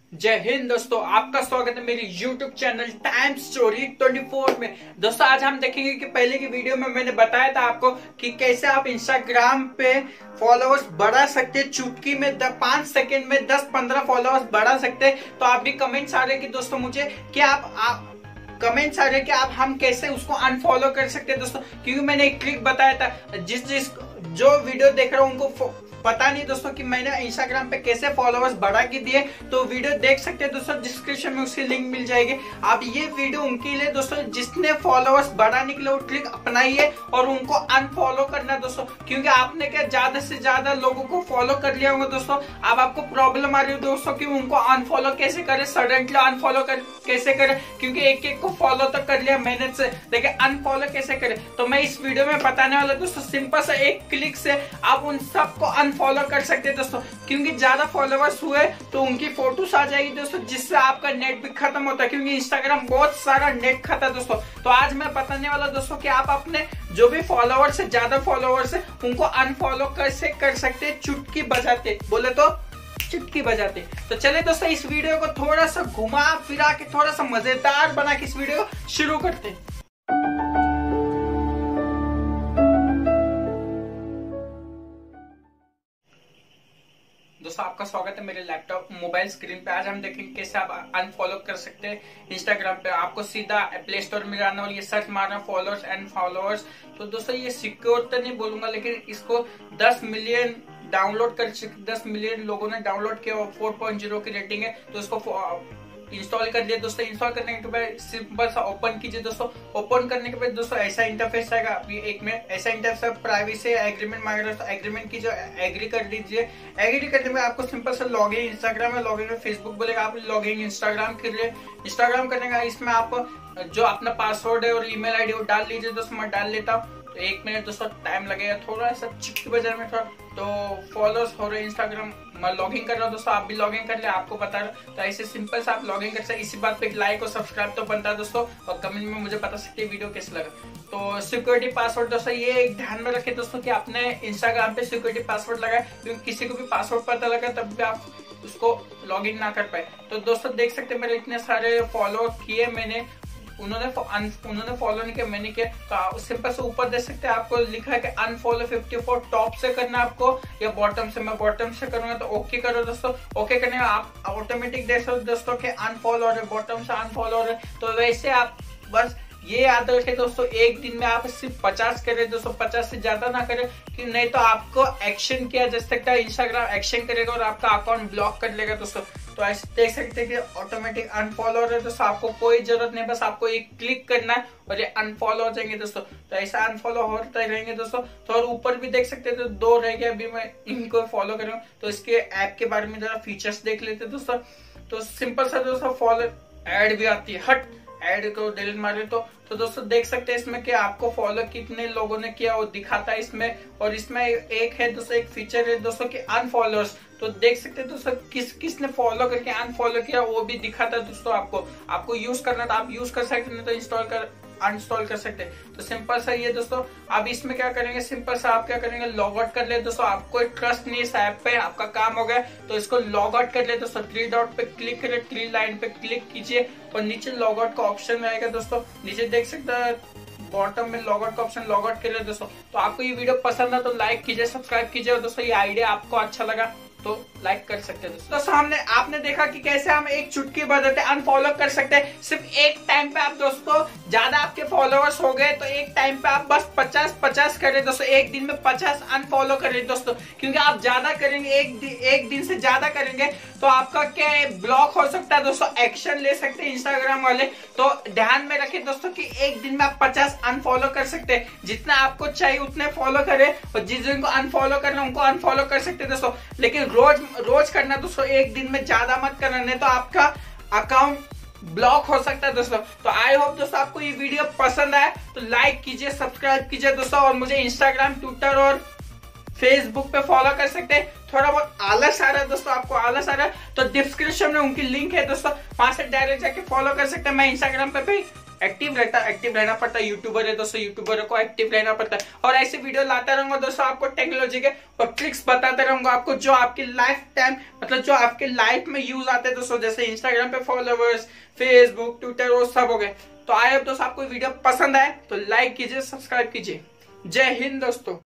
जय हिंद दोस्तों, आपका स्वागत है मेरे YouTube चैनल टाइम स्टोरी 24 में। दोस्तों आज हम देखेंगे कि पहले की वीडियो में मैंने बताया था आपको कि कैसे आप इंस्टाग्राम पे फॉलोअर्स बढ़ा सकते हैं। चुटकी में 5 सेकंड में 10-15 फॉलोअर्स बढ़ा सकते हैं। तो आप भी कमेंट्स आ रहे कि दोस्तों मुझे कि आप कमेंट्स आ रहे कि आप हम कैसे उसको अनफॉलो कर सकते हैं दोस्तों, क्योंकि मैंने एक ट्रिक बताया था। जिस जो वीडियो देख रहा हूँ उनको पता नहीं दोस्तों कि मैंने इंस्टाग्राम पे कैसे फॉलोअर्स बढ़ा के दिए, तो वीडियो देख सकते हैं दोस्तों, डिस्क्रिप्शन में उसकी लिंक मिल जाएगी। अब ये वीडियो उनके लिए दोस्तों जिसने फॉलोअर्स बढ़ाने के लिए वो ट्रिक अपनाइए और उनको अनफॉलो करना दोस्तों, क्योंकि आपने क्या ज्यादा से ज्यादा लोगों को फॉलो कर लिया होगा दोस्तों। अब आपको प्रॉब्लम आ रही है दोस्तों कि उनको अनफॉलो कैसे करे, सडनली अनफॉलो कैसे करे, क्योंकि एक को फॉलो तो कर लिया मेहनत से, लेकिन अनफॉलो कैसे करे। तो मैं इस वीडियो में बताने वाला दोस्तों, सिंपल सा एक क्लिक से आप उन सबको अनफॉलो कर सकते हैं दोस्तों, क्योंकि ज्यादा फॉलोअर्स हुए तो उनकी फोटोस आ जाएगी दोस्तों, जिससे आपका नेट भी खत्म होता है, क्योंकि इंस्टाग्राम बहुत सारा नेट खाता है दोस्तों। तो आज मैं बताने वाला दोस्तों कि आप अपने जो भी फॉलोअर्स है, ज्यादा फॉलोअर्स है, उनको अनफॉलो कैसे कर सकते हैं चुटकी बजाते, बोले तो चुटकी बजाते। तो चले दोस्तों इस वीडियो को थोड़ा सा घुमा फिरा के थोड़ा सा मजेदार बना के इस वीडियो को शुरू करते हैं। दोस्तों आपका स्वागत है मेरे लैपटॉप मोबाइल स्क्रीन पे। आज हम देखेंगे कैसे आप अनफॉलो कर सकते हैं इंस्टाग्राम पे। आपको सीधा प्ले स्टोर में जाना और ये सर्च मारना फॉलोअर्स एंड फॉलोअर्स। तो दोस्तों ये सिक्योर तो नहीं बोलूंगा, लेकिन इसको 10 मिलियन डाउनलोड कर 10 मिलियन लोगों ने डाउनलोड किया और 4.0 की रेटिंग है। तो इसको इंस्टॉल कर लिया दोस्तों। इंस्टॉल करने के बाद सिंपल सा ओपन कीजिए दोस्तों। ओपन करने के बाद दोस्तों ऐसा इंटरफेस आएगा। एक में ऐसा इंटरफेस प्राइवेसी एग्रीमेंट मांग रहा है, तो एग्रीमेंट कीजिए, एग्री कर लीजिए। एग्री करने में आपको सिंपल सा लॉगिन इंस्टाग्राम में, लॉगिन में फेसबुक बोलेगा, आप लॉगिन इंस्टाग्राम कर लिए। इंस्टाग्राम करने का इसमें आप जो अपना पासवर्ड है और ईमेल आईडी वो डाल लीजिए दोस्तों। मैं डाल लेता हूँ। तो 1 मिनट दोस्तों टाइम लगेगा, थोड़ा सा चिक्की बजा में थोड़ा। तो फॉलोअर्स हो रहे इंस्टाग्राम, मैं लॉगिन कर रहा हूँ दोस्तों, आप भी लॉगिन कर ले, आपको बता रहा हूँ। तो ऐसे सिंपल से आप लॉगिन कर सकते। इसी बात पे लाइक और सब्सक्राइब तो बनता है दोस्तों, और कमेंट में मुझे बता सकते हैं वीडियो कैसे लगा। तो सिक्योरिटी पासवर्ड दोस्तों ये ध्यान में रखें दोस्तों कि आपने इंस्टाग्राम पे सिक्योरिटी पासवर्ड लगाए, क्योंकि किसी को भी पासवर्ड पता लगा तब भी आप उसको लॉगिन ना कर पाए। तो दोस्तों देख सकते हैं मेरे इतने सारे फॉलो किए मैंने, उन्होंने फॉलो नहीं किया, मैंने किया। तो सिंपल से ऊपर देख सकते हैं आपको लिखा है कि अनफॉलो 54 टॉप से करना आपको या बॉटम से। मैं बॉटम से करूंगा, तो ओके करो दोस्तों। ओके करने में आप ऑटोमेटिक देख सकते दोस्तों कि अनफॉलो हो रहे, बॉटम से अनफॉलो हो रहे। तो वैसे आप बस ये याद रखें दोस्तों, एक दिन में आप सिर्फ 50 करें दोस्तों, 50 से ज्यादा ना करें, कि नहीं तो आपको एक्शन किया जा सकता है। इंस्टाग्राम एक्शन करेगा और आपका अकाउंट ब्लॉक कर लेगा दोस्तों। तो ऐसे देख सकते हैं कि ऑटोमेटिक अनफॉलो हो रहा है दोस्तों। आपको कोई जरूरत नहीं, बस आपको एक क्लिक करना है और ये अनफॉलो हो जाएंगे दोस्तों। तो ऐसा अनफॉलो होते रहेंगे दोस्तों। तो और ऊपर भी देख सकते हैं, तो 2 रह गए, अभी मैं इनको फॉलो करूंगा। तो इसके ऐप के बारे में जरा फीचर्स देख लेते हैं दोस्तों। तो सिंपल सा दोस्तों फॉलो एड भी आती है, हट ऐड को डिलीट मारे तो दोस्तों देख सकते हैं इसमें कि आपको फॉलो कितने लोगों ने किया वो दिखाता है इसमें। और इसमें एक है दोस्तों, एक फीचर है दोस्तों कि अनफॉलोअर्स। तो देख सकते हैं दोस्तों किसने फॉलो करके अनफॉलो किया वो भी दिखाता है दोस्तों। आपको यूज करना तो आप यूज कर सकते, नहीं तो अनइंस्टॉल कर सकते हैं। तो सिंपल सा ये दोस्तों। अब इसमें क्या करेंगे, सिंपल सा आप क्या करेंगे, लॉग आउट कर ले दोस्तों। आपको ट्रस्ट नहीं इस ऐप पे, आपका काम हो गया तो इसको लॉग आउट कर ले दोस्तों। 3 डॉट पे क्लिक करें, 3 लाइन पे क्लिक कीजिए और नीचे लॉग आउट का ऑप्शन आएगा दोस्तों। नीचे देख सकते हैं बॉटम में लॉग आउट का ऑप्शन, लॉग आउट कर ले दोस्तों। तो आपको ये वीडियो पसंद है तो लाइक कीजिए, सब्सक्राइब कीजिए। और दोस्तों ये आइडिया आपको अच्छा लगा तो लाइक कर सकते हैं दोस्तों। सामने आपने देखा कि कैसे हम एक चुटकी बजाते अनफॉलो कर सकते हैं। सिर्फ एक टाइम पे आप दोस्तों, ज्यादा आपके फॉलोअर्स हो गए तो एक टाइम पे आप बस 50 करें दोस्तों। एक दिन में 50 अनफॉलो करें दोस्तों, क्योंकि आप ज्यादा करेंगे, एक दिन से ज्यादा करेंगे तो आपका क्या ब्लॉक हो सकता है दोस्तों, एक्शन ले सकते हैं इंस्टाग्राम वाले। तो ध्यान में रखें दोस्तों कि एक दिन में आप 50 अनफॉलो कर सकते हैं। जितना आपको चाहिए उतने फॉलो करें, और जिस दिन को अनफॉलो करना उनको अनफॉलो कर सकते हैं दोस्तों। लेकिन रोज करना दोस्तों, एक दिन में ज्यादा मत करना, नहीं तो आपका अकाउंट ब्लॉक हो सकता है दोस्तों। तो आई होप दोस्तों आपको ये वीडियो पसंद आए तो लाइक कीजिए, सब्सक्राइब कीजिए दोस्तों। और मुझे इंस्टाग्राम, ट्विटर और फेसबुक पे फॉलो कर सकते हैं। थोड़ा बहुत आलस आ रहा है दोस्तों, आपको आलस आ रहा है तो डिस्क्रिप्शन में उनकी लिंक है दोस्तों, वहां से डायरेक्ट जाके फॉलो कर सकते हैं। मैं इंस्टाग्राम पे भी एक्टिव रहना पड़ता है। यूट्यूबर है दोस्तों, यूट्यूबर को एक्टिव रहना पड़ता है। और ऐसे वीडियो लाता रहूंगा दोस्तों, आपको टेक्नोलॉजी के और ट्रिक्स बताते रहूंगा आपको, जो आपकी लाइफ टाइम मतलब जो आपके लाइफ में यूज आते हैं दोस्तों। जैसे इंस्टाग्राम पे फॉलोवर्स, फेसबुक, ट्विटर, वो सब हो गए। तो आई होप दोस्तों आपको वीडियो पसंद आए तो लाइक कीजिए, सब्सक्राइब कीजिए। जय हिंद दोस्तों।